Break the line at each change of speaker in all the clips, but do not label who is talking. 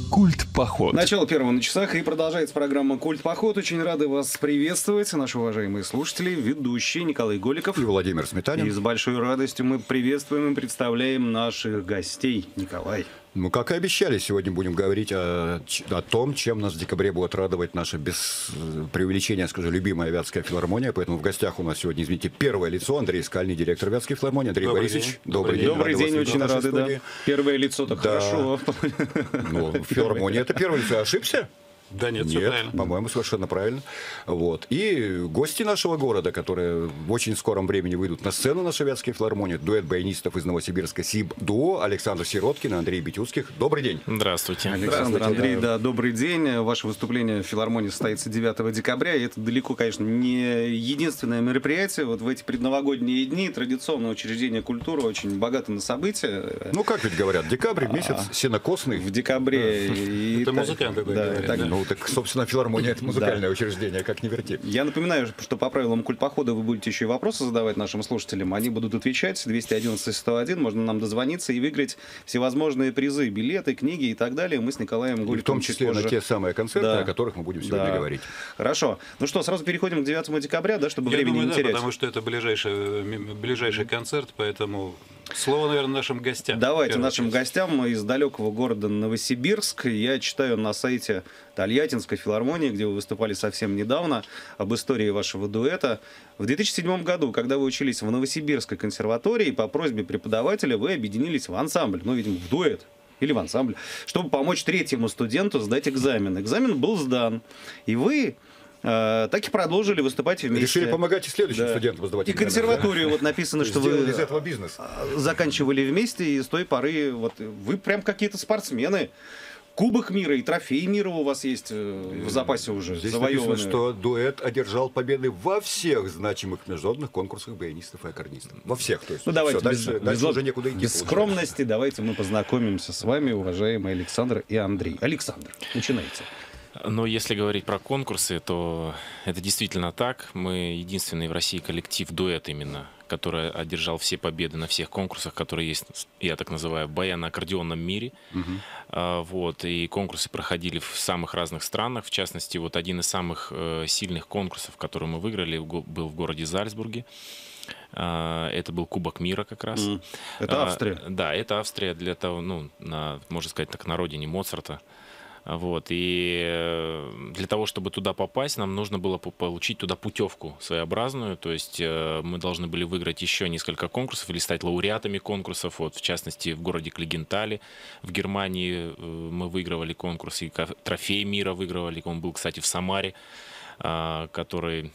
Культ-поход.
Начало первого на часах, и продолжается программа «Культ-поход». Очень рады вас приветствовать, наши уважаемые слушатели, ведущие Николай Голиков
и Владимир Сметанин.
И с большой радостью мы приветствуем и представляем наших гостей. Николай.
Ну, как и обещали, сегодня будем говорить о том, чем нас в декабре будет радовать наша, без преувеличения, скажу, любимая Вятская филармония. Поэтому в гостях у нас сегодня, извините, первое лицо Андрей Скальный, директор Вятской филармонии. Андрей Борисович, добрый день.
Добрый день, очень рады, да. Первое лицо-то хорошо.
Ну, филармония — это первое лицо. Ошибся?
Да нет, все правильно.
По-моему, совершенно правильно. Вот. И гости нашего города, которые в очень скором времени выйдут на сцену нашей Вятской филармонии, дуэт баянистов из Новосибирска СИБ-дуо Александр Сироткин и Андрей Битюцких. Добрый день.
Здравствуйте.
Александр, Андрей, да, добрый день. Ваше выступление в филармонии состоится 9 декабря, и это далеко, конечно, не единственное мероприятие. Вот в эти предновогодние дни традиционное учреждение культуры очень богато на события.
Ну, как ведь говорят, декабрь месяц сенокосный.
В декабре.
Это музыканты говорят.
Ну, так, собственно, филармония — это музыкальное учреждение, как ни верти.
Я напоминаю, что по правилам культпохода вы будете еще и вопросы задавать нашим слушателям. Они будут отвечать. 211-101. Можно нам дозвониться и выиграть всевозможные призы, билеты, книги и так далее. Мы с Николаем Голиковым,
в том числе на те самые концерты, о которых мы будем сегодня говорить.
Хорошо. Ну что, сразу переходим к 9 декабря, да, чтобы времени не терять.
Потому что это ближайший концерт, поэтому слово, наверное, нашим гостям.
Давайте нашим гостям из далекого города Новосибирск. Я читаю на сайте Тольяттинской филармонии, где вы выступали совсем недавно, об истории вашего дуэта. В 2007 году, когда вы учились в Новосибирской консерватории, по просьбе преподавателя вы объединились в ансамбль, ну, видимо, в дуэт или в ансамбль, чтобы помочь третьему студенту сдать экзамен. Экзамен был сдан, и вы так и продолжили выступать вместе.
Решили помогать и следующим студентам сдавать экзамен.
И консерваторию, вот написано, что вы
из этого бизнес
заканчивали вместе, и с той поры вот вы прям какие-то спортсмены. Кубок мира и трофей мира у вас есть в запасе уже.
Здесь
завоеванные.
написано, что дуэт одержал победы во всех значимых международных конкурсах баянистов и аккордистов. Во всех. То есть,
ну, давайте,
дальше уже некуда идти.
Без скромности давайте мы познакомимся с вами, уважаемые Александр и Андрей. Александр, начинайте.
Но если говорить про конкурсы, то это действительно так. Мы единственный в России коллектив дуэт именно, который одержал все победы на всех конкурсах, которые есть, я так называю, баяно-аккордеонном мире. Вот, и конкурсы проходили в самых разных странах. В частности, вот один из самых сильных конкурсов, который мы выиграли, был в городе Зальцбурге. Это был Кубок мира как раз.
Это Австрия?
Да, это Австрия для того, ну, можно сказать так, на родине Моцарта. Вот, и для того, чтобы туда попасть, нам нужно было получить туда путевку своеобразную, то есть мы должны были выиграть еще несколько конкурсов или стать лауреатами конкурсов, вот, в частности, в городе Клигентале, в Германии мы выигрывали конкурс, и трофей мира выигрывали, он был, кстати, в Самаре, который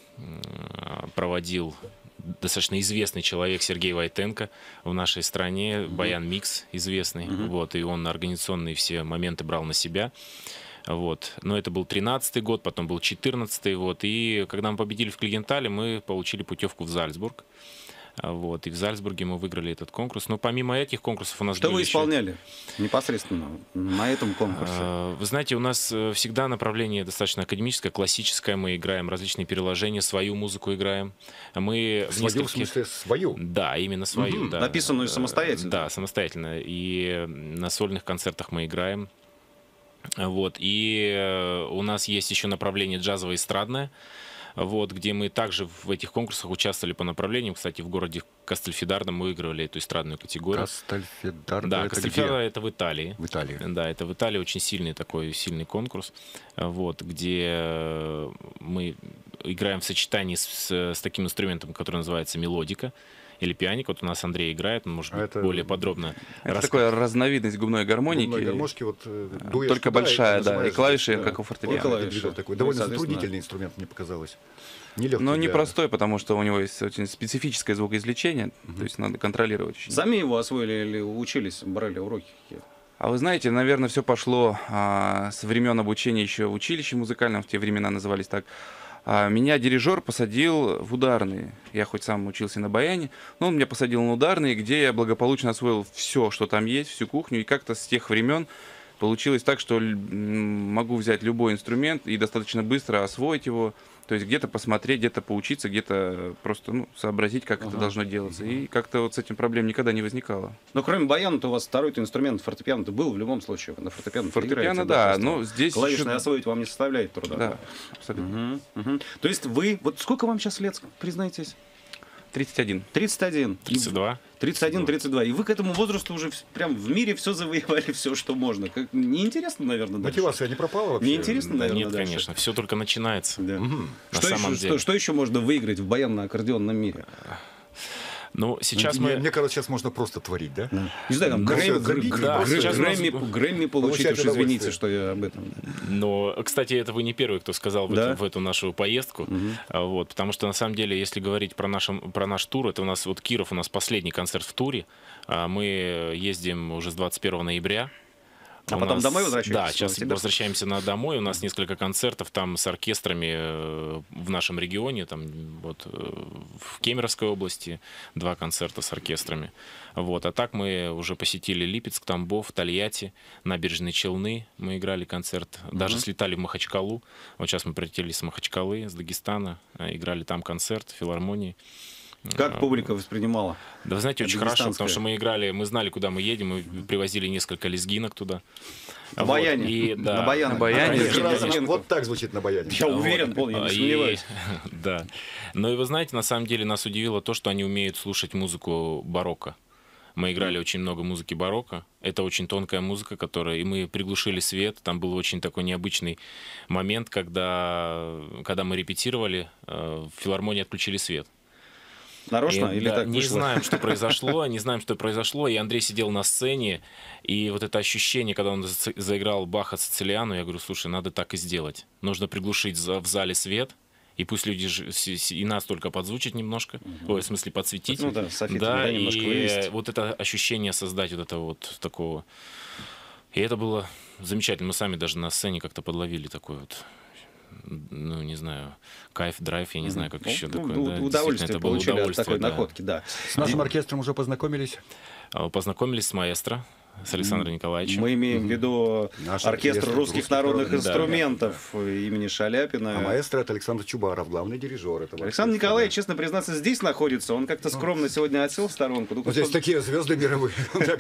проводил достаточно известный человек Сергей Войтенко в нашей стране, Баян Микс известный, вот, и он организационные все моменты брал на себя. Вот. Но это был 13-й год, потом был 14-й, вот, и когда мы победили в Клигентале, мы получили путевку в Зальцбург. Вот, и в Зальцбурге мы выиграли этот конкурс. Но помимо этих конкурсов у нас
что
были
вы
еще...
исполняли непосредственно на этом конкурсе?
Вы знаете, у нас всегда направление достаточно академическое, классическое. Мы играем различные переложения, свою музыку играем. Мы
в нескольких... в смысле, свою?
Да, именно свою. Да.
Написанную самостоятельно?
Да, самостоятельно. И на сольных концертах мы играем. Вот. И у нас есть еще направление джазово-эстрадное. Вот, где мы также в этих конкурсах участвовали по направлениям. Кстати, в городе Кастельфидарно мы выигрывали эту эстрадную категорию.
Кастельфидарно?
Да, Кастельфидарно это в Италии.
В Италии.
Да, это в Италии очень сильный конкурс, вот, где мы играем в сочетании с таким инструментом, который называется мелодика. Или пианик. Вот у нас Андрей играет, он может быть более подробно.
Это такая разновидность губной гармоники.
Губной гармошки, вот, дуэт,
только большая, да, и клавиши, как у фортепиано.
Такой довольно затруднительный инструмент, мне показалось.
Но непростой, потому что у него есть очень специфическое звукоизвлечение, то есть надо контролировать.
Сами его освоили или учились, брали уроки какие-то?
А вы знаете, наверное, все пошло с времен обучения еще в училище музыкальном, в те времена назывались так. Меня дирижер посадил в ударные. Я хоть сам учился на баяне, но он меня посадил на ударные, где я благополучно освоил все, что там есть, всю кухню. И как-то с тех времен получилось так, что могу взять любой инструмент и достаточно быстро освоить его. То есть где-то посмотреть, где-то поучиться, где-то просто сообразить, как это должно делаться. И как-то вот с этим проблем никогда не возникало.
Но кроме баяна-то у вас второй инструмент, фортепиано-то был в любом случае. На фортепиано
Фортепиано, да, но здесь
клавишное
еще...
освоить вам не составляет труда.
Да, абсолютно.
То есть вы, вот сколько вам сейчас лет, признайтесь?
31.
31.
32.
31, 32. И вы к этому возрасту уже прям в мире все завоевали, все, что можно. Неинтересно, наверное, дальше?
Мотивация не пропала вообще?
Неинтересно,
Да
наверное,
нет,
дальше?
конечно, все только начинается.
Да.
На
Что,
самом
еще,
деле.
что еще можно выиграть в баянно-аккордеонном мире?
Ну, сейчас
Мне
мы...
кажется, сейчас можно просто творить, да?
Не знаю, там
Ну, всё, забить,
да, сейчас у нас-
Грэмми получить,
Получать
уж извините,
удовольствие.
что я об этом.
Но, кстати, это вы не первый, кто сказал
Да?
в эту нашу поездку. Вот, потому что, на самом деле, если говорить про наш тур, это у нас вот Киров, у нас последний концерт в туре. Мы ездим уже с 21 ноября.
А
У
потом
нас-
домой возвращаетесь
Да,
в
сейчас
Новосибирск?
возвращаемся домой. У нас несколько концертов там с оркестрами в нашем регионе. Там вот в Кемеровской области 2 концерта с оркестрами. Вот. А так мы уже посетили Липецк, Тамбов, Тольятти, Набережные Челны. Мы играли концерт. Даже слетали в Махачкалу. Вот сейчас мы прилетели с Махачкалы, с Дагестана. Играли там концерт в филармонии.
Как публика воспринимала?
Да, вы знаете, очень хорошо,
Дагестанская.
потому что мы играли, мы знали, куда мы едем, мы привозили несколько лезгинок туда.
На
Вот,
баяне?
и, да,
На баяне?
На баяне.
Конечно,
Прекрасно.
конечно.
Вот так звучит на баяне.
Я уверен, Пол, я не
И-
сомневаюсь.
Да. Но и вы знаете, на самом деле нас удивило то, что они умеют слушать музыку барокко. Мы играли очень много музыки барокко. Это очень тонкая музыка, которая... И мы приглушили свет. Там был очень такой необычный момент, когда мы репетировали, в филармонии отключили свет.
Нарочно
И,
или
да,
так
не
вышло?
знаем, что произошло, не знаем, что произошло. И Андрей сидел на сцене, и вот это ощущение, когда он заиграл Баха Сицилиану, я говорю, слушай, надо так и сделать. Нужно приглушить в зале свет, и пусть люди и нас только подзвучат немножко, ой, в смысле подсветить.
Ну да, софитами, да, немножко
и
вывести.
вот это ощущение создать вот это вот такого. И это было замечательно. Мы сами даже на сцене как-то подловили такой вот, ну, не знаю, кайф, драйв, я не знаю, как еще такое. Да, действительно,
удовольствие
это было
получили от
удовольствие,
такой
да.
находки, да.
С нашим оркестром уже познакомились?
Познакомились с маэстро, с Александром Николаевичем.
Мы имеем в виду
Наш
оркестр
оркестр
русских
русских
народных
народных
инструментов имени Шаляпина.
А маэстро это Александр Чубаров, главный дирижер этого
Александр
оркестра,
Николаевич, честно признаться, здесь находится. Он как-то скромно сегодня отсел в сторонку. Ну,
да. Вот здесь такие звезды мировые.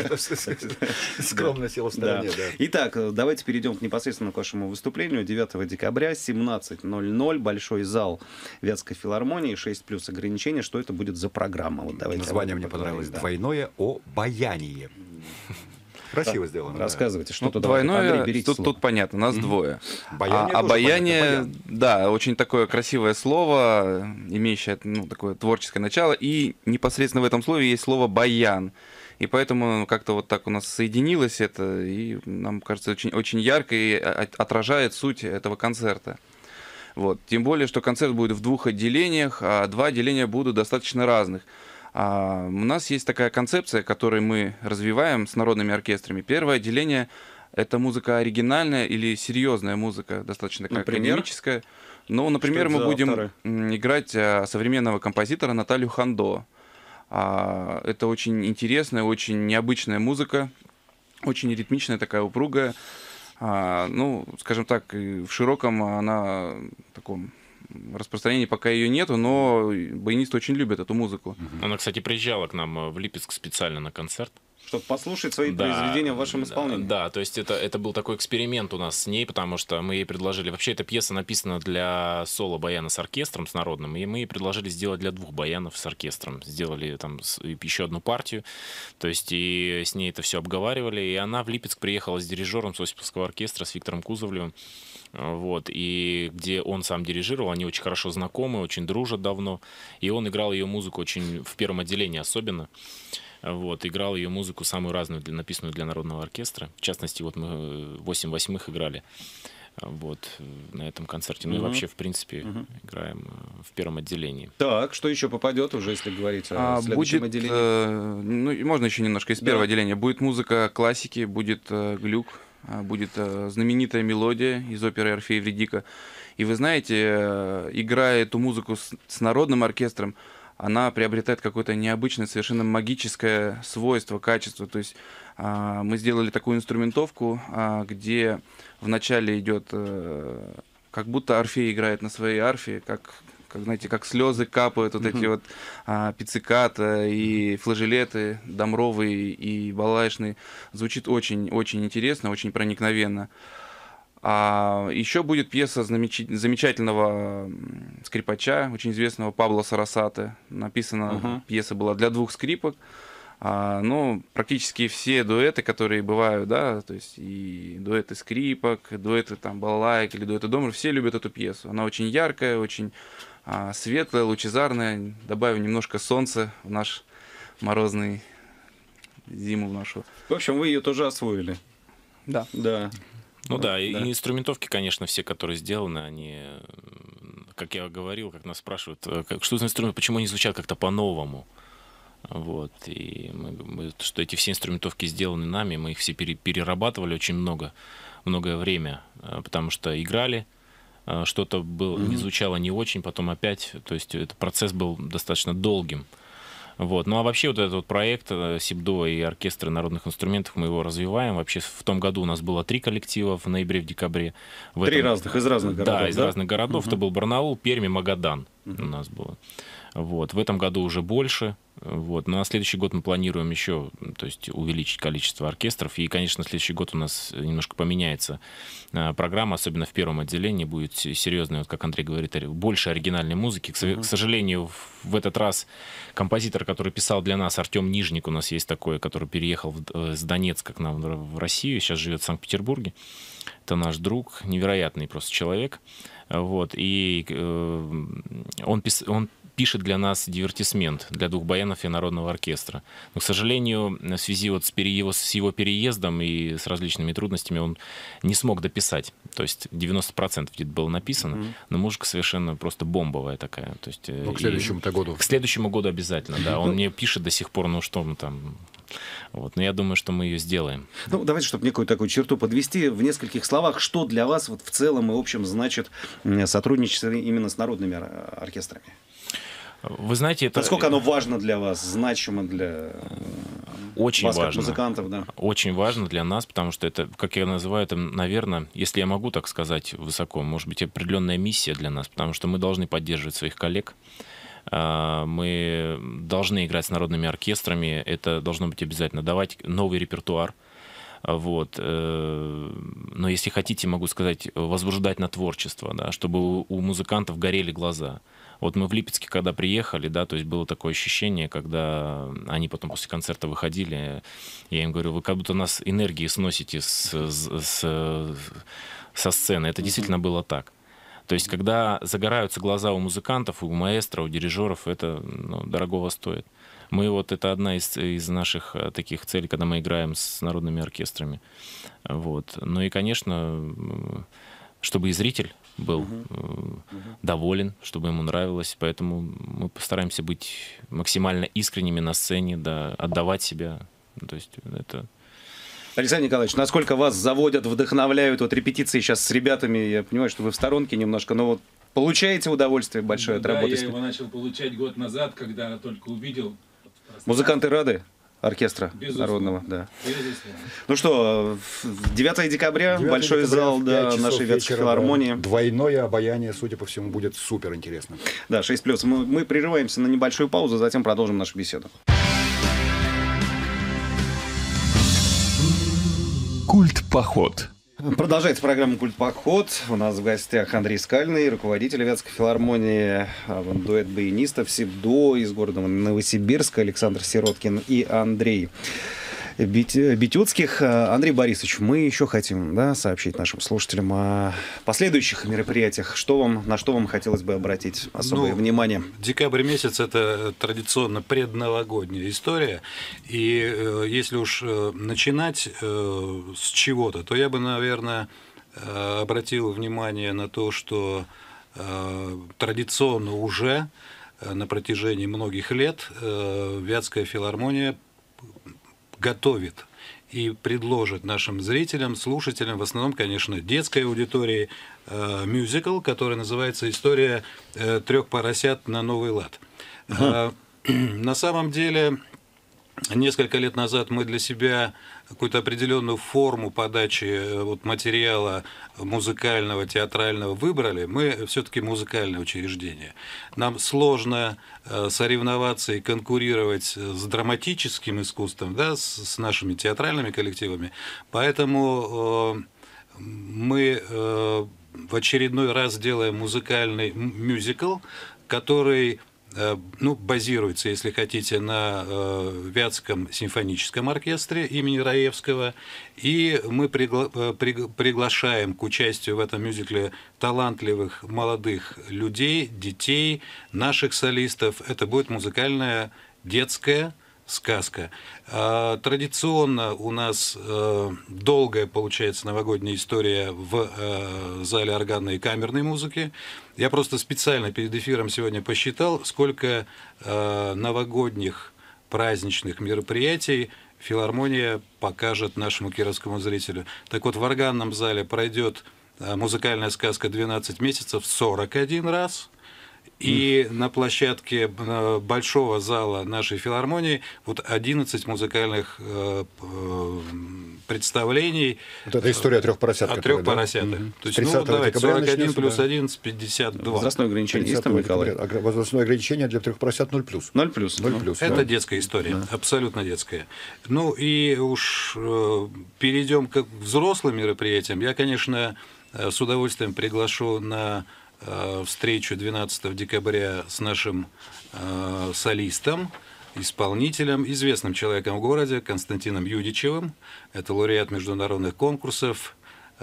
Скромно сел в
Да.
стороне, да.
Итак, давайте перейдем непосредственно к вашему выступлению. 9 декабря, 17:00, большой зал Вятской филармонии, 6+ ограничения. Что это будет за программа? Вот давайте
Название
об
мне
этом
понравилось.
поговорим,
Двойное обаяние. Красиво сделано.
да.
да.
Рассказывайте, что
Ну,
туда Андрей,
двойное,
берите
тут,
слово.
тут понятно, нас двое.
Баяние тоже
Обаяние,
понятно, баян.
да, очень такое красивое слово, имеющее такое творческое начало, и непосредственно в этом слове есть слово «баян». И поэтому как-то вот так у нас соединилось это, и нам кажется, очень, очень ярко и отражает суть этого концерта. Вот. Тем более, что концерт будет в 2 отделениях, а 2 отделения будут достаточно разных. У нас есть такая концепция, которую мы развиваем с народными оркестрами. Первое отделение — это музыка оригинальная или серьезная музыка, достаточно такая
Например?
академическая. Ну, например,
Что это
мы
за
будем
авторы?
играть современного композитора Наталью Хандо. Это очень интересная, очень необычная музыка, очень ритмичная, такая упругая. Ну, скажем так, и в широком она таком распространении пока ее нету, но баянисты очень любят эту музыку.
Она, кстати, приезжала к нам в Липецк специально на концерт.
Чтобы послушать свои
Да,
произведения в вашем исполнении.
Да, то есть это был такой эксперимент у нас с ней, потому что мы ей предложили... Вообще, эта пьеса написана для соло-баяна с оркестром, с народным, и мы ей предложили сделать для 2 баянов с оркестром. Сделали там еще одну партию, то есть и с ней это все обговаривали, и она в Липецк приехала с дирижером с Осиповского оркестра, с Виктором Кузовлевым, вот, и где он сам дирижировал, они очень хорошо знакомы, очень дружат давно, и он играл ее музыку очень в первом отделении особенно. Вот, играл ее музыку самую разную, написанную для народного оркестра. В частности, вот мы 8/8 играли вот, на этом концерте. Ну и вообще, в принципе, играем в первом отделении.
Так, что еще попадет уже, если говорить о следующем
Будет,
отделении?
ну, и можно еще немножко из первого отделения. Будет музыка классики, будет глюк, будет знаменитая мелодия из оперы «Орфей Эвридика». И вы знаете, играя эту музыку с народным оркестром, она приобретает какое-то необычное, совершенно магическое свойство, качество. То есть мы сделали такую инструментовку, где вначале идет, как будто Орфей играет на своей арфе, как знаете, как слезы капают, вот эти вот пицциката и флажолеты домровые и балалайшные. Звучит очень интересно, очень проникновенно. А еще будет пьеса замечательного скрипача, очень известного Пабло Сарасате. Написана пьеса была для 2 скрипок. Ну, практически все дуэты, которые бывают, да, то есть и дуэты скрипок, дуэты там балалайк или дуэты домров, все любят эту пьесу. Она очень яркая, очень светлая, лучезарная. Добавим немножко солнца в наш морозный зиму в нашу.
В общем, вы ее тоже освоили.
Да.
Да.
Ну да, и инструментовки, конечно, все, которые сделаны, они, как я говорил, как нас спрашивают, что за инструменты, почему они звучат как-то по-новому. Вот, и что эти все инструментовки сделаны нами, мы их все перерабатывали очень многое время, потому что играли, что-то не звучало не очень, потом опять, то есть этот процесс был достаточно долгим. Вот. Ну а вообще вот этот вот проект СИБДО и оркестры народных инструментов, мы его развиваем. Вообще в том году у нас было 3 коллектива в ноябре, в декабре.
Из разных городов.
Да, из разных городов. Это был Барнаул, Пермь и Магадан у нас было. Вот. В этом году уже больше. Вот. Но на следующий год мы планируем еще, то есть увеличить количество оркестров. И, конечно, следующий год у нас немножко поменяется программа, особенно в первом отделении будет серьезная, вот как Андрей говорит, больше оригинальной музыки. К сожалению, в этот раз композитор, который писал для нас, Артем Нижник, у нас есть такой, который переехал с Донецка к нам в Россию, сейчас живет в Санкт-Петербурге. Это наш друг, невероятный просто человек. Вот. И он пишет для нас дивертисмент для 2 баянов и народного оркестра. Но, к сожалению, в связи вот с его переездом и с различными трудностями он не смог дописать. То есть 90% где-то было написано, но музыка совершенно просто бомбовая такая. То есть,
к следующему-то году.
К следующему году обязательно, да. Он мне пишет до сих пор, ну что мы там... Вот. Но я думаю, что мы ее сделаем.
Ну, давайте, чтобы некую такую черту подвести, в нескольких словах, что для вас вот в целом и общем значит сотрудничество именно с народными оркестрами?
Вы знаете, это...
Насколько оно важно для вас, значимо для
очень
вас,
важно.
Как музыкантов, да?
Очень важно для нас, потому что это, как я называю, это, наверное, если я могу так сказать высоко, может быть, определенная миссия для нас, потому что мы должны поддерживать своих коллег, мы должны играть с народными оркестрами, это должно быть обязательно, давать новый репертуар. Вот. Но если хотите, могу сказать, возбуждать на творчество, да, чтобы у музыкантов горели глаза. Вот мы в Липецке, когда приехали, да, то есть было такое ощущение, когда они потом после концерта выходили, я им говорю, вы как будто нас энергией сносите со сцены. Это действительно было так. То есть когда загораются глаза у музыкантов, у маэстро, у дирижеров, это дорогого стоит. Мы вот это одна из наших таких целей, когда мы играем с народными оркестрами. Вот. Ну и, конечно, чтобы и зритель был доволен, чтобы ему нравилось. Поэтому мы постараемся быть максимально искренними на сцене, да, отдавать себя. То есть это...
Александр Николаевич, насколько вас заводят, вдохновляют вот репетиции сейчас с ребятами? Я понимаю, что вы в сторонке немножко, но вот получаете удовольствие большое от работы?
Да, я его начал получать год назад, когда только увидел.
Музыканты рады оркестра народного? Да. Ну что, 9 декабря, большой зал нашей Вятской филармонии.
Двойное обаяние, судя по всему, будет супер интересно.
Да, 6+. Мы прерываемся на небольшую паузу, затем продолжим нашу беседу.
Культ-поход.
Продолжается программа «Культ-поход». У нас в гостях Андрей Скальный, руководитель Вятской филармонии, дуэт баянистов СИБДО из города Новосибирска, Александр Сироткин и Андрей Битюцких. Андрей Борисович, мы еще хотим сообщить нашим слушателям о последующих мероприятиях. На что вам хотелось бы обратить особое внимание?
Декабрь месяц – это традиционно предновогодняя история. И если уж начинать с чего-то, то я бы, наверное, обратил внимание на то, что традиционно уже на протяжении многих лет Вятская филармония готовит и предложит нашим зрителям, слушателям, в основном, конечно, детской аудитории, мюзикл, который называется «История трех поросят на новый лад». На самом деле, несколько лет назад мы для себя какую-то определенную форму подачи материала музыкального, театрального выбрали. Мы все-таки музыкальное учреждение. Нам сложно соревноваться и конкурировать с драматическим искусством, да, с нашими театральными коллективами. Поэтому мы в очередной раз делаем музыкальный мюзикл, который базируется, если хотите, на Вятском симфоническом оркестре имени Раевского. И мы приглашаем к участию в этом мюзикле талантливых молодых людей, детей, наших солистов. Это будет музыкальная детская сказка. Традиционно у нас долгая, получается, новогодняя история в зале органной и камерной музыки. Я просто специально перед эфиром сегодня посчитал, сколько новогодних праздничных мероприятий филармония покажет нашему кировскому зрителю. Так вот, в органном зале пройдет музыкальная сказка «12 месяцев» 41 раз. И на площадке большого зала нашей филармонии 11 музыкальных представлений.
Вот это история о трех поросятах.
О трех поросятах. То есть, давайте, 41 плюс 11, 52.
Возрастное ограничение есть там, Николай?
Возрастное ограничение для трех поросят 0+.
0+.
Это детская история, абсолютно детская. Ну и уж перейдем к взрослым мероприятиям. Я, конечно, с удовольствием приглашу на встречу 12 декабря с нашим солистом, исполнителем, известным человеком в городе Константином Юдичевым. Это лауреат международных конкурсов,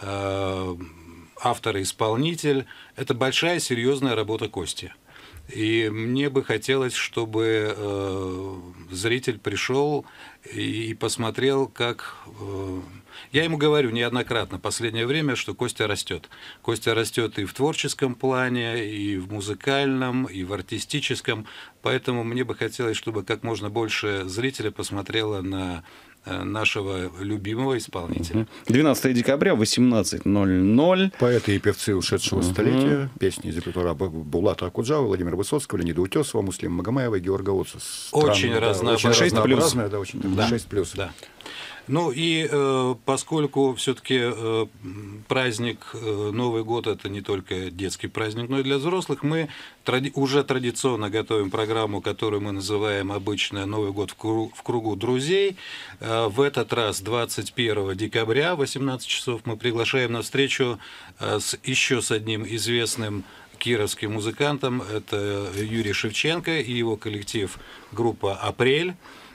автор и исполнитель. Это большая, серьезная работа Кости. И мне бы хотелось, чтобы зритель пришел и посмотрел, как... Я ему говорю неоднократно в последнее время, что Костя растет. Костя растет и в творческом плане, и в музыкальном, и в артистическом. Поэтому мне бы хотелось, чтобы как можно больше зрителей посмотрело на нашего любимого исполнителя.
12 декабря, 18:00.
Поэты и певцы ушедшего столетия, песни из репертуара Булата Акуджава, Владимира Высоцкого, Леонида Утесова, Муслима Магомаева и Георга Оца.
Очень разнообразно.
6+. Да, очень 6+.
Да. Ну и поскольку все-таки праздник Новый год — это не только детский праздник, но и для взрослых, мы уже традиционно готовим программу, которую мы называем обычно «Новый год в кругу друзей». В этот раз 21 декабря в 18 часов мы приглашаем на встречу еще с одним известным кировским музыкантом. Это Юрий Шевченко и его коллектив группа «Апрель».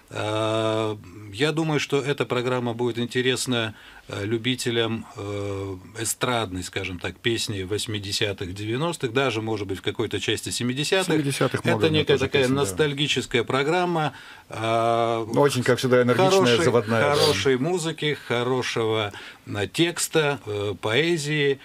Я думаю, что эта программа будет интересна любителям эстрадной, скажем так, песни 80-х, 90-х, даже, может быть, в какой-то части 70-х. Это некая такая ностальгическая программа.
Очень, как всегда, энергичная, заводная.
Хорошей музыки, хорошего текста, поэзии.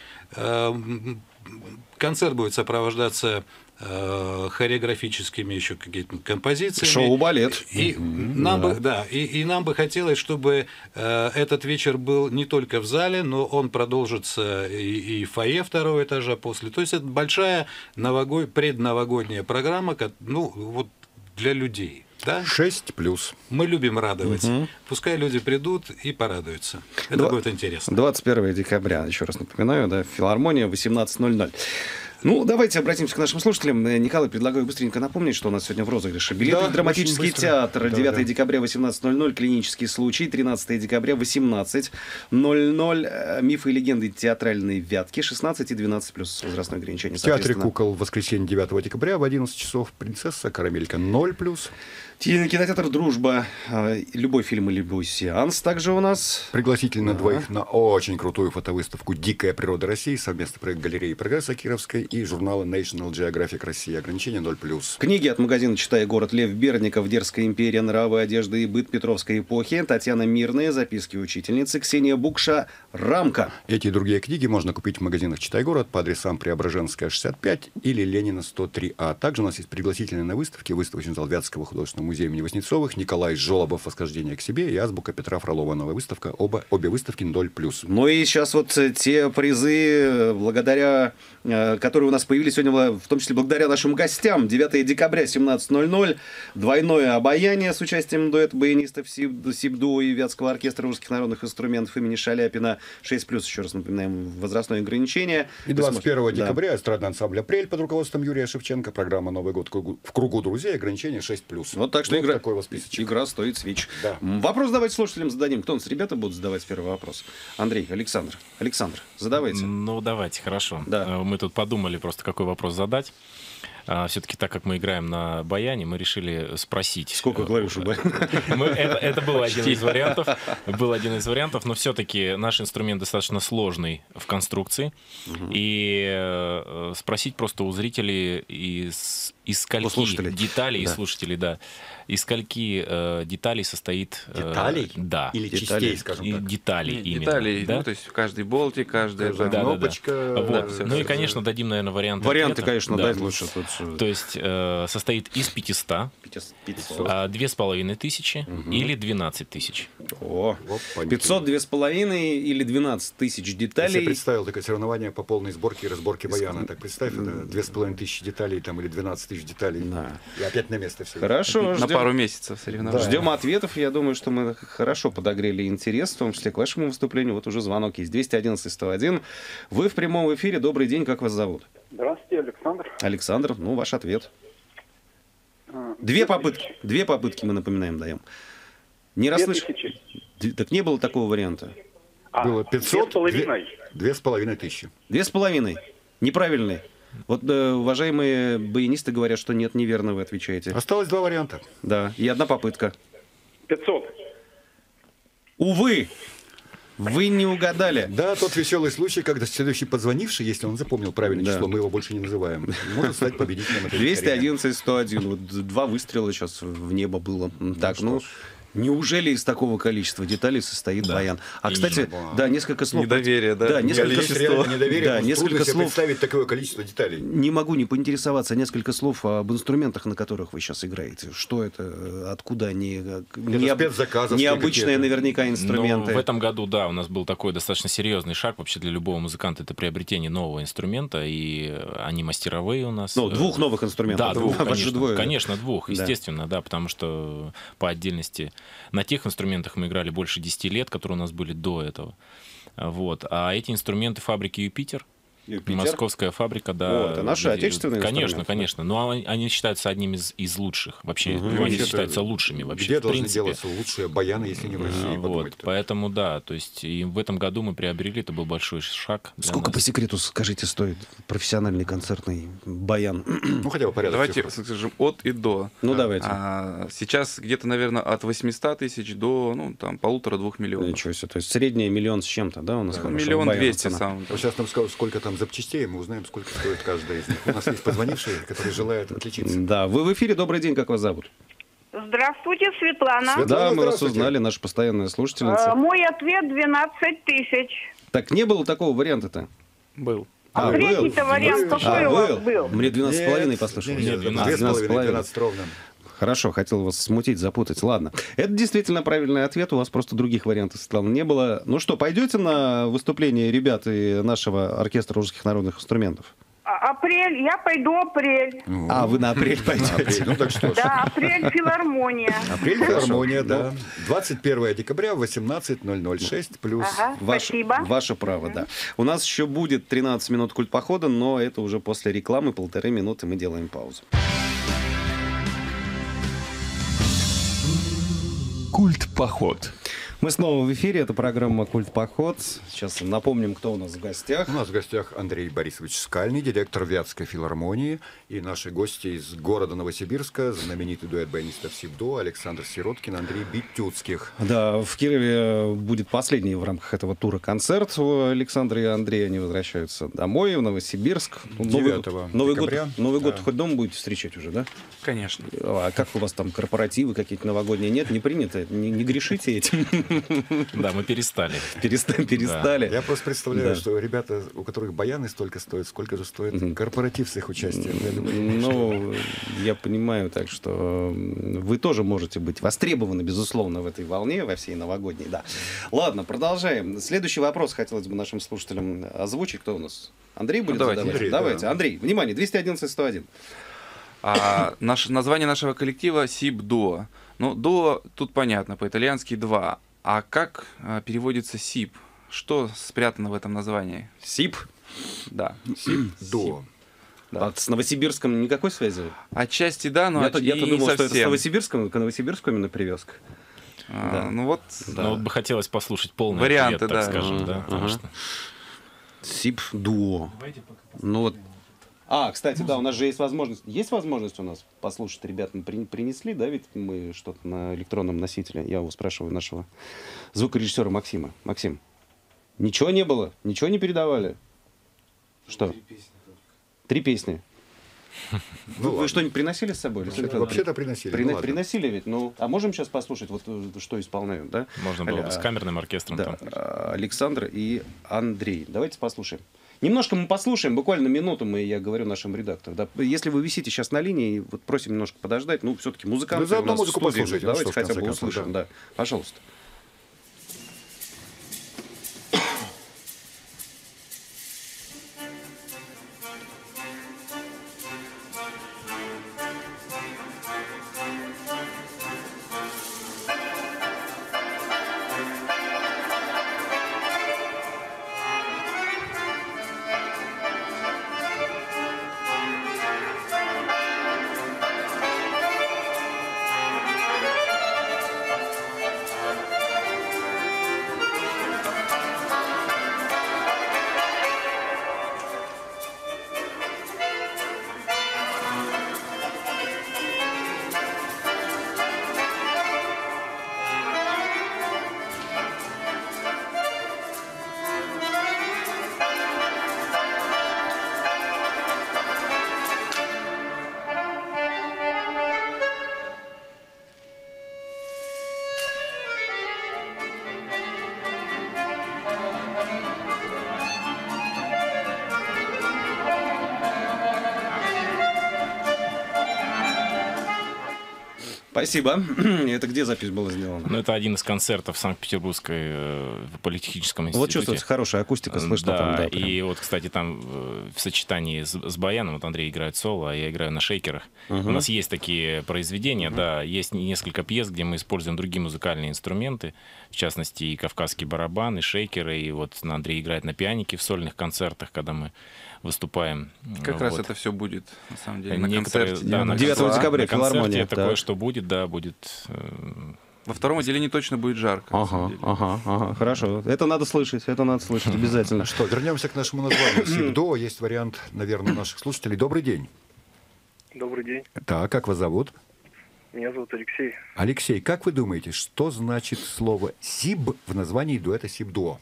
Концерт будет сопровождаться хореографическими еще какими-то композициями.
Шоу-балет.
И нам бы хотелось, чтобы этот вечер был не только в зале, но он продолжится и в фойе второго этажа после. То есть это большая предновогодняя программа, для людей. Да?
6+.
Мы любим радовать. Пускай люди придут и порадуются. Это будет интересно.
21 декабря, еще раз напоминаю, да, филармония, 18:00. Ну, давайте обратимся к нашим слушателям. Николай, предлагаю быстренько напомнить, что у нас сегодня в розыгрыше. Билеты в драматический театр. 9 декабря, 18:00. Клинический случай. 13 декабря, 18:00. Мифы и легенды театральной Вятки. 16 и 12+. Возрастное ограничение.
В театре кукол в воскресенье 9 декабря в 11 часов. Принцесса Карамелька 0+.
Кинотеатр «Дружба». Любой фильм и любой сеанс также у нас.
Пригласительно двоих на очень крутую фотовыставку «Дикая природа России». Совместный проект галереи «Прогресса» Кировской и журнала National Geographic Россия. Ограничение 0+.
Книги от магазина «Читай город», Лев Бердников, «Дерзкая империя», «Нравы, одежда и быт Петровской эпохи», Татьяна Мирная, «Записки учительницы», Ксения Букша, «Рамка».
Эти и другие книги можно купить в магазинах «Читай город» по адресам Преображенская, 65 или Ленина, 103А. Также у нас есть пригласительные на выставки. Выставочный зал Вятского художественного музея имени Васнецовых, Николай Жолобов «Восхождение к себе» и азбука Петра Фролова. Новая выставка. Обе выставки 0+.
Ну и сейчас вот те призы, благодаря которые у нас появились сегодня, в том числе благодаря нашим гостям. 9 декабря, 17:00. Двойное обаяние с участием дуэта баянистов СибДУ и Вятского оркестра русских народных инструментов имени Шаляпина. 6+, еще раз напоминаем, возрастное ограничение.
И 21 декабря эстрадный ансамбль «Апрель» под руководством Юрия Шевченко. Программа «Новый год в кругу друзей». Ограничение 6+.
Вот так что
вот такой вот
игра стоит свеч.
Да.
Вопрос давайте слушателям зададим. Кто у нас? Ребята будут задавать первый вопрос. Андрей, Александр, задавайте.
Ну, давайте, хорошо.
Да.
Мы тут подумали просто, какой вопрос задать. Все-таки, так как мы играем на баяне, мы решили спросить.
Сколько клавиш у баяна?
Это был один из вариантов. Но все-таки наш инструмент достаточно сложный в конструкции. И спросить просто у зрителей из скольки деталей, и слушателей, да, из скольки деталей состоит...
Деталей?
Да.
Или частей, скажем так?
Деталей именно.
Деталей,
да?
ну, то есть каждый болтик, каждая
кнопочка.
Вот.
всё,
Ну и,
всё,
конечно, дадим, наверное, варианты.
Варианты,
ответа.
конечно,
Да.
дать лучше. Тут...
То есть состоит из 500,
500.
2500 или 12 тысяч.
О,
Опа,
500, 2,5 или 12 тысяч
Я себе
деталей.
представил такое соревнование по полной сборке и разборке баяна. Так представь, это 2500 деталей там, или 12 тысяч деталей.
Да.
И опять на место все.
Хорошо,
На пару месяцев соревнования.
Ждем ответов. Я думаю, что мы хорошо подогрели интерес, в том числе к вашему выступлению. Вот уже звонок есть. 211-101. Вы в прямом эфире. Добрый день. Как вас зовут?
Здравствуйте, Александр.
Александр, ну, ваш ответ. Две попытки мы, напоминаем, даем. Не расслышал.
2000.
Так не было такого варианта.
Было 500,
2,5.
2500.
2,5. Неправильный. Вот уважаемые баянисты говорят, что нет, неверно вы отвечаете.
Осталось два варианта.
Да, и одна попытка.
500.
Увы, вы не угадали.
Да, тот веселый случай, когда следующий позвонивший, если он запомнил правильное
Да.
число, мы его больше не называем, может стать победителем этой викторины.
211-101. Вот два выстрела сейчас в небо было. Так, ну... Неужели из такого количества деталей состоит баян? А, кстати, да, несколько слов.
Недоверие, да?
Да, несколько
Есть реально недоверие,
да,
трудно
несколько
себе
слов.
представить такое количество деталей.
Не могу не поинтересоваться. Несколько слов об инструментах, на которых вы сейчас играете. Что это? Откуда они?
спецзаказы
Необычные
какие-то.
наверняка инструменты.
Ну, в этом году, да, у нас был такой достаточно серьезный шаг вообще для любого музыканта. Это приобретение нового инструмента, и они мастеровые у нас.
Ну, двух новых инструментов.
Да, двух,
Ваши двое.
конечно, двух,
Да.
естественно, да, потому что по отдельности на тех инструментах мы играли больше 10 лет, которые у нас были до этого. Вот. А эти инструменты фабрики «Юпитер», московская фабрика, да.
Вот, это наши отечественные
Конечно,
инструменты.
конечно. Но они считаются одними из лучших. Вообще, они
Вообще-то,
считаются лучшими вообще.
Где
в
должны
принципе.
делаться лучшие баяны, если не в России?
Вот,
подумать-то?
поэтому да, то есть и в этом году мы приобрели, это был большой шаг. Для
Сколько
нас.
по секрету, скажите, стоит профессиональный концертный баян?
Ну, хотя бы порядок
Давайте
цифр.
скажем от и до.
Ну, давайте.
Сейчас где-то, наверное, от 800 тысяч до, ну, там, 1,5-2 миллионов.
Ничего себе. То есть средняя миллион с чем-то, да, у нас хорошего
1 200 000
цена.
сам.
Вот сейчас нам скажут, сколько там запчастей, мы узнаем, сколько стоит каждая из них. У нас есть позвонившие, которые желают отличиться.
Да, вы в эфире. Добрый день, как вас зовут?
Здравствуйте, Светлана.
Светлана,
Да, мы вас
здравствуйте.
узнали, наша постоянная слушательница.
Мой ответ 12 тысяч.
Так, не было такого варианта-то?
Был.
А третий-то вариант какой у вас был?
Мне 12,5 послышалось.
Нет,
12,
12 ровно.
Хорошо, хотел вас смутить, запутать. Ладно. Это действительно правильный ответ. У вас просто других вариантов, Светлана, не было. Ну что, пойдете на выступление ребят и нашего оркестра русских народных инструментов?
Апрель, я пойду апрель.
А, вы на апрель пойдете?
Апрель, ну так что ж.
Да, апрель филармония.
Апрель филармония, да. 21 декабря в 18:00, 6 плюс.
Ага, спасибо.
Ваше право, да. У нас еще будет 13 минут культпохода, но это уже после рекламы, 1,5 минуты мы делаем паузу.
Культпоход.
Мы снова в эфире, это программа «Культ Поход». Сейчас напомним, кто у нас в гостях.
У нас в гостях Андрей Борисович Скальный, директор Вятской филармонии, и наши гости из города Новосибирска, знаменитый дуэт баянистов СИБ-ДУО Александр Сироткин, Андрей Битюцких.
Да, в Кирове будет последний в рамках этого тура концерт. Александр и Андрей, они возвращаются домой, в Новосибирск.
9 декабря.
Новый год хоть дома будете встречать уже, да?
Конечно.
А как у вас там корпоративы какие-то новогодние? Нет, не принято? Не грешите этим?
Да, мы перестали.
Перестали.
Я просто представляю, что ребята, у которых баяны столько стоят, сколько же стоит корпоратив с их участием.
Ну, я понимаю, так что вы тоже можете быть востребованы, безусловно, в этой волне, во всей новогодней, да. Ладно, продолжаем. Следующий вопрос хотелось бы нашим слушателям озвучить. Кто у нас? Андрей будет задавать?
Андрей,
Давайте.
да.
Андрей, внимание, 211-101.
Название нашего коллектива СИБ-ДУО. Ну, ДУО тут понятно, по-итальянски два. А как переводится СИБ? Что спрятано в этом названии?
СИБ?
Да.
СИБ-ДУО.
Да. А с Новосибирском никакой связи?
Отчасти да, но
Я-то
и не
думал, что это с
совсем.
Новосибирском, к Новосибирску именно привязка. Да.
Ну вот,
Но вот бы хотелось послушать полный
Варианты,
ответ, так
да.
скажем, да, потому что...
СИБ-ДУО. Ну вот. Кстати, да, у нас же есть возможность. Есть возможность у нас послушать, ребята, принесли, да, ведь мы что-то на электронном носителе. Я его спрашиваю нашего звукорежиссера Максима. Максим, ничего не было? Ничего не передавали? Что? 3 песни. Вы что-нибудь приносили с собой?
Вообще-то приносили. Ну ладно.
Приносили ведь? Ну, а можем сейчас послушать, вот что исполняют, да?
Можно было бы с камерным оркестром
Да,
там.
Александр и Андрей. Давайте послушаем. Немножко мы послушаем, буквально минуту я говорю нашему редактору. Да, если вы висите сейчас на линии, вот просим немножко подождать. Ну, все-таки музыканты
заодно
у нас в
музыку
студии.
послушайте,
Давайте
что, в
хотя бы
конце концов,
услышим. Да. Пожалуйста. Спасибо. Это где запись была сделана?
Ну, это один из концертов в Санкт-Петербургской политехническом институте.
Вот чувствуется хорошая акустика, слышно
да,
там. Да,
и вот, кстати, там в сочетании с баяном, вот Андрей играет соло, а я играю на шейкерах. У нас есть такие произведения, да, есть несколько пьес, где мы используем другие музыкальные инструменты, в частности, и кавказский барабан, и шейкеры, и вот Андрей играет на пианике в сольных концертах, когда мы выступаем.
Как раз это все будет, на самом деле, на
Некоторые,
концерте.
да, на
9
концерте,
декабря
на концерте
филармония,
такое,
да.
что будет, да, будет...
Во втором отделении точно будет жарко. на самом деле.
Ага, хорошо. Это надо слышать обязательно.
Что, вернемся к нашему названию. СИБ-ДУО. Есть вариант, наверное, наших слушателей. Добрый день.
Добрый день.
Так, как вас зовут?
Меня зовут Алексей.
Алексей, как вы думаете, что значит слово «СИБ» в названии дуэта СИБ-ДУО?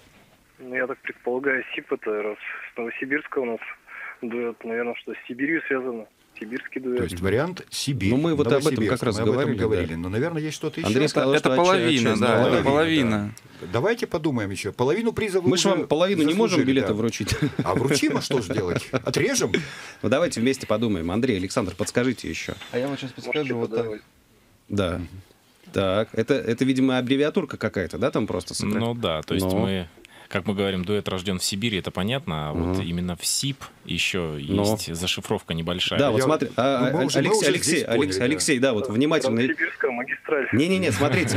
Ну, я так предполагаю, СИП это раз с Новосибирска у нас дуэт, наверное, что с Сибирью связано. Сибирский дуэт.
То есть вариант Сибирь.
Ну, мы вот об этом
Новосибирск.
как раз
Мы об этом
говорили, да.
Но, наверное, есть что-то еще.
Андрей сказал,
Это
что
половина,
отчасти,
да,
половина.
это половина.
Давайте подумаем еще. Половину приза вы
Мы же
уже
вам половину не можем
заслужили,
билета
да.
вручить.
А вручим, а что же делать? Отрежем?
Ну, давайте вместе подумаем. Андрей, Александр, подскажите еще.
А я вам сейчас подскажу вот так.
Да. Так, это, видимо, аббревиатурка какая-то, да, там просто?
Ну да, то есть
Но.
мы, как мы говорим, дуэт рожден в Сибири, это понятно, а вот именно в СИП еще есть зашифровка небольшая.
Да, вот смотри,
мы уже здесь поняли,
Алексей, да, вот внимательно.
Новосибирская магистраль.
Не-не-не, смотрите,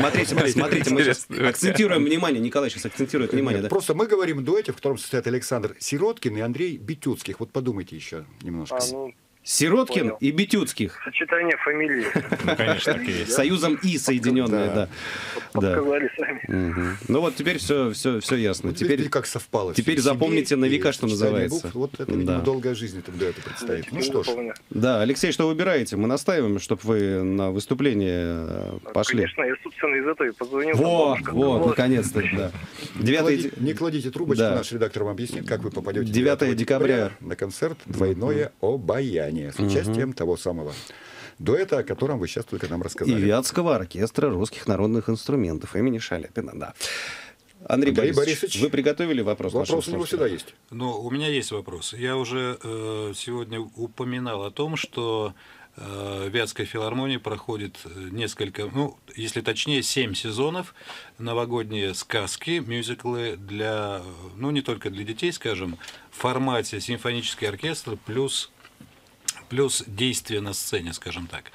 мы сейчас акцентируем внимание, Николай сейчас акцентирует внимание, да.
Просто мы говорим о дуэте, в котором состоят Александр Сироткин и Андрей Битюцких. Вот подумайте еще немножко.
Ну,
Сироткин
Понял.
и Битюцких.
Сочетание фамилий.
Ну, конечно, так и есть.
Союзом И соединенные, да. Да.
Подсказали сами.
Мгм. Ну вот теперь все ясно.
Вот видите,
Теперь
как совпало.
теперь
всё.
запомните
Сибирь
на
и
века, что
сочетание
называется.
букв. Вот это, видимо,
Да.
долгая жизнь тогда это предстоит. Ну что ж,
Запомню.
Да, Алексей, что выбираете? Мы настаиваем, чтобы вы на выступление пошли.
Конечно, я, собственно, из этого и позвонил.
Вот,
Бабушка
вот,
сказала.
наконец-то, да. 9
не кладите трубочку,
Да.
наш редактор вам объяснит, как вы попадете
9 декабря
на концерт «Двойное обаяние» с участием того самого дуэта, о котором вы сейчас только нам рассказали.
и Вятского оркестра русских народных инструментов имени Шаляпина, да. Андрей
Андрей
Борисович,
Борисович,
вы приготовили вопрос?
Вопрос у
нашему
него
слушателю?
всегда есть.
Ну, у меня есть вопрос. Я уже сегодня упоминал о том, что Вятская филармония проходит несколько, ну, если точнее, 7 сезонов новогодние сказки, мюзиклы для, ну, не только для детей, скажем, в формате симфонический оркестр плюс действие на сцене, скажем так.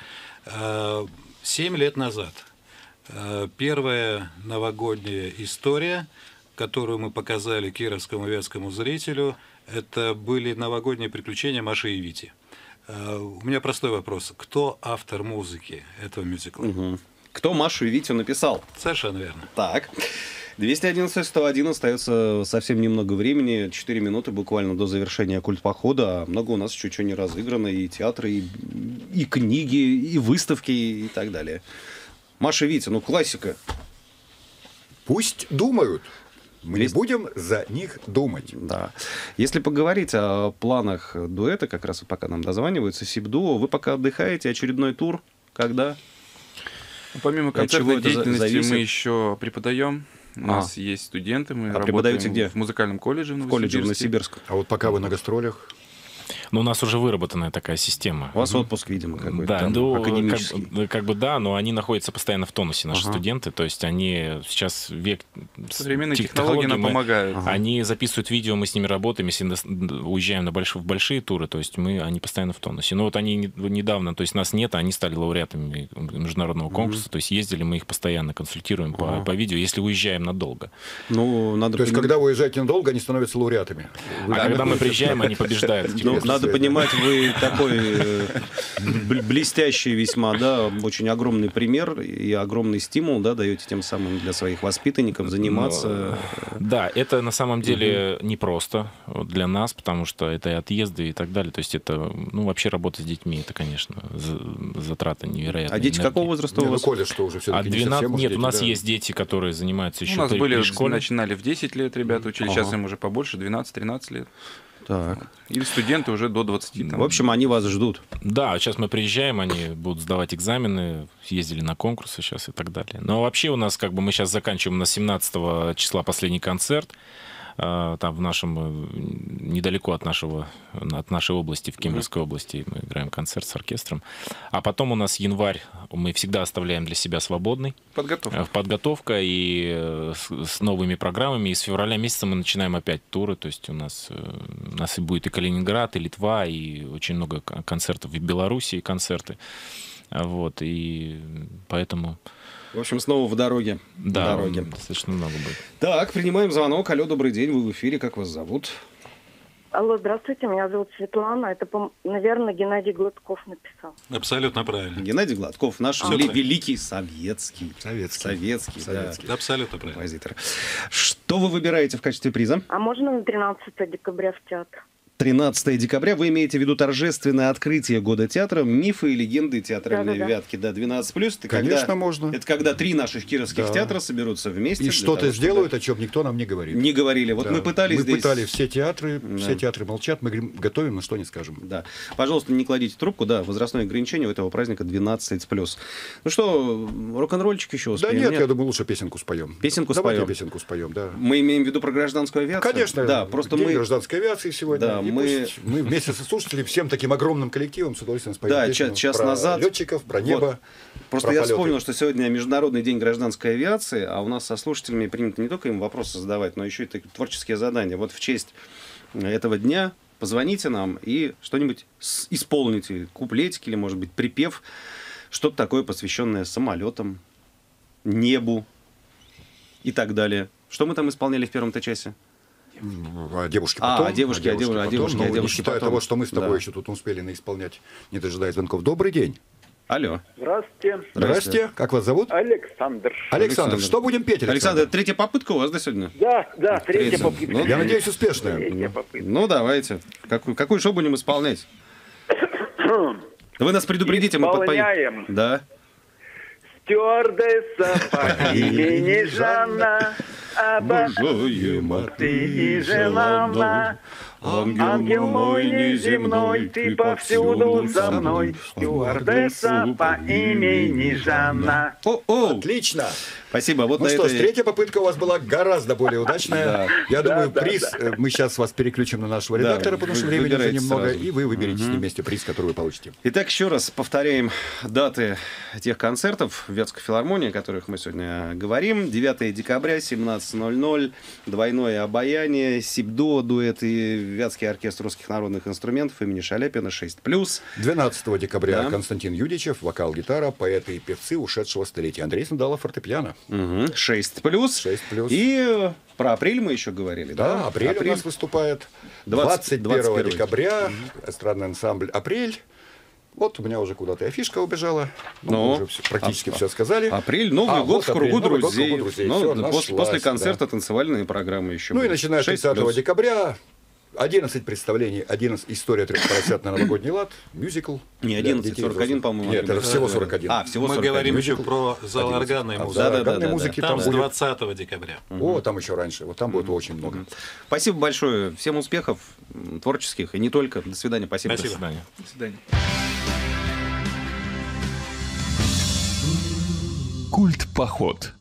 7 лет назад первая новогодняя история, которую мы показали кировскому вятскому зрителю, это были новогодние приключения Маши и Вити. У меня простой вопрос. Кто автор музыки этого мюзикла?
Мгм. Кто Машу и Витю написал?
Совершенно верно.
Так. 211-101 остается совсем немного времени, 4 минуты буквально до завершения культпохода. А много у нас еще чего не разыграно, и театры, и книги, и выставки, и так далее. Маша и Витя, ну классика.
Пусть думают. Мы не
Есть-
будем за них думать.
Да. Если поговорить о планах дуэта, как раз вот пока нам дозваниваются, Сибдуо, вы пока отдыхаете, очередной тур, когда?
Помимо
От чего
концертной
это
деятельности
зависит?
мы еще преподаем. У нас есть студенты, мы работаем
преподаете где?
в музыкальном колледже в
В колледже в
Новосибирске.
Новосибирск.
А вот пока вы на гастролях,
Но у нас уже выработанная такая система.
У вас отпуск, видимо, какой-то
Да,
там
ну,
академический.
как бы да, но они находятся постоянно в тонусе, наши
Ага.
студенты. То есть они сейчас век
Современные технологии нам
мы-
помогают.
Они записывают видео, мы с ними работаем, если уезжаем в большие туры, то есть они постоянно в тонусе. Но вот они недавно, то есть нас нет, а они стали лауреатами международного конкурса, то есть ездили, мы их постоянно консультируем по видео, если уезжаем надолго.
Ну, надо
то есть,
поним-
когда вы уезжаете надолго, они становятся лауреатами.
А когда мы приезжаем, они побеждают.
Ну,
Интересно,
надо
Света.
понимать, вы такой блестящий весьма, да, очень огромный пример и огромный стимул, да, даете тем самым для своих воспитанников заниматься.
Да, это на самом деле непросто для нас, потому что это и отъезды и так далее. То есть это, ну, вообще работа с детьми, это, конечно, затраты невероятные.
А дети какого возраста
Не,
у
ну,
вас?
колледж, что уже
От
все-таки не
12...
совсем уж
Нет,
дети,
у нас
да.
есть дети, которые занимаются еще
У нас были,
при школе.
начинали в 10 лет ребята учили, сейчас им уже побольше, 12-13 лет.
Так.
И студенты уже до 20. Там.
В общем, они вас ждут.
Да, сейчас мы приезжаем, они будут сдавать экзамены, ездили на конкурсы сейчас и так далее. Но вообще у нас, как бы, мы сейчас заканчиваем на 17 числа последний концерт. Там в нашем, недалеко от нашей области, в Кемеровской области, мы играем концерт с оркестром. А потом у нас январь, мы всегда оставляем для себя свободный. Подготовка и с новыми программами. И с февраля месяца мы начинаем опять туры. То есть у нас и будет и Калининград, и Литва, и очень много концертов. И в Белоруссии концерты. Вот, и поэтому...
В общем, снова в дороге.
Да,
В дороге.
достаточно много будет.
Так, принимаем звонок. Алло, добрый день, вы в эфире, как вас зовут?
Алло, здравствуйте, меня зовут Светлана. Это, наверное, Геннадий Гладков написал.
Абсолютно правильно.
Геннадий Гладков, наш
Всё правильно.
великий советский. Советский, да,
Абсолютно правильно.
композитор. Что вы выбираете в качестве приза?
А можно на 13 декабря в театр?
13 декабря. Вы имеете в виду торжественное открытие года театра, мифы и легенды театральной
Да-да-да.
Вятки. Да, 12+. Это
Конечно,
когда,
можно.
Это когда 3 наших кировских
Да.
театра соберутся вместе.
И
для
что-то
того,
сделают,
чтобы-
о чем никто нам не говорит.
Не говорили. Вот
Да.
мы пытались
Мы
здесь...
пытали все театры
Да.
молчат, мы говорим, готовим, но что не скажем.
Да. Пожалуйста, не кладите трубку. Да, возрастное ограничение у этого праздника 12+. Ну что, рок-н-ролльчик еще
Да
успеем?
нет, я думаю, лучше песенку споем.
Песенку
Давайте
споем.
песенку споем, да.
Мы имеем в виду про гражданскую авиацию?
Конечно,
Да, просто
День
мы...
гражданской авиации сегодня.
Да,
И
мы-
пусть мы вместе со слушателями, всем таким огромным коллективом с удовольствием споем
Да,
песню
час
про
назад.
летчиков, про
Вот.
небо.
Просто
про
я
полеты.
вспомнил, что сегодня Международный день гражданской авиации, а у нас со слушателями принято не только им вопросы задавать, но еще и творческие задания. Вот в честь этого дня позвоните нам и что-нибудь исполните, куплетик или, может быть, припев, что-то такое, посвященное самолетам, небу и так далее. Что мы там исполняли в первом-то часе?
А девушки потом.
А девушки
потом, не считая
потом.
того, что мы с тобой
Да.
еще тут успели наисполнять, не дожидаясь звонков. Добрый день.
Алло.
Здравствуйте.
Здрасте. Как вас зовут?
Александр.
Александр. Что будем петь,
Александр, это третья попытка у вас, да, сегодня?
Да, третья
Третья.
попытка.
Ну,
Я надеюсь, успешная.
Третья попытка.
Ну, давайте. Какую шоу будем исполнять? Вы нас предупредите, мы подпоем.
Исполняем.
Да.
Стюардесса по имени Жанна,
Обожаем,
ты и желанна. Ангел мой неземной, ты повсюду со мной. Стюардесса по имени Жанна.
О-о!
Отлично.
Спасибо. Вот
Ну
на
что ж,
этой...
третья попытка у вас была гораздо более удачная. Я думаю, приз, мы сейчас вас переключим на нашего редактора, потому что времени уже
выбирайте
немного,
сразу.
и вы выберете с ним вместе приз, который вы получите.
Итак, еще раз повторяем даты тех концертов в Вятской филармонии, о которых мы сегодня говорим. 9 декабря, 17:00, двойное обаяние, СИБДО, дуэт и Вятский оркестр русских народных инструментов имени Шаляпина, 6+.
12 декабря
Да.
Константин Юдичев, вокал-гитара, поэты и певцы ушедшего столетия. Андрей Сандалов, фортепиано.
6+.
6+.
И про апрель мы еще говорили, да?
Да, апрель у нас выступает. 21
21
декабря эстрадный ансамбль «Апрель». Вот у меня уже куда-то афишка убежала.
Ну,
мы уже практически все сказали.
Апрель, Новый год
вот
в кругу
апрель, Новый год в
друзей.
кругу друзей.
Ну,
Всё,
после
нашлась,
концерта
да.
танцевальные программы еще.
Ну и
будут.
начиная с
6+.
30 декабря 11 представлений, 11 история трех поросят на новогодний лад, мюзикл.
Не
для
11,
детей и
41,
взрослых.
по-моему.
Нет, это всего 41.
А, всего
Мы
41.
говорим еще
Мюзикл
про зал
11.
органной
А
музыки.
зал
Да,
органной
да,
музыки
Там
там
с
будет...
20 декабря.
О, там еще раньше. Вот там будет очень много.
Спасибо большое. Всем успехов творческих и не только. До свидания. Спасибо.
Спасибо.
До свидания.
До свидания.
Культ-поход.